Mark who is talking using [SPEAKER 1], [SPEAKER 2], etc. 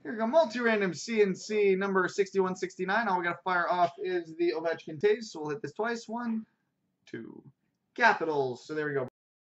[SPEAKER 1] Here we go, multi-random CNC number 6169. All we got to fire off is the Ovechkin taste, so we'll hit this twice. 1, 2. Capitals. So there we go.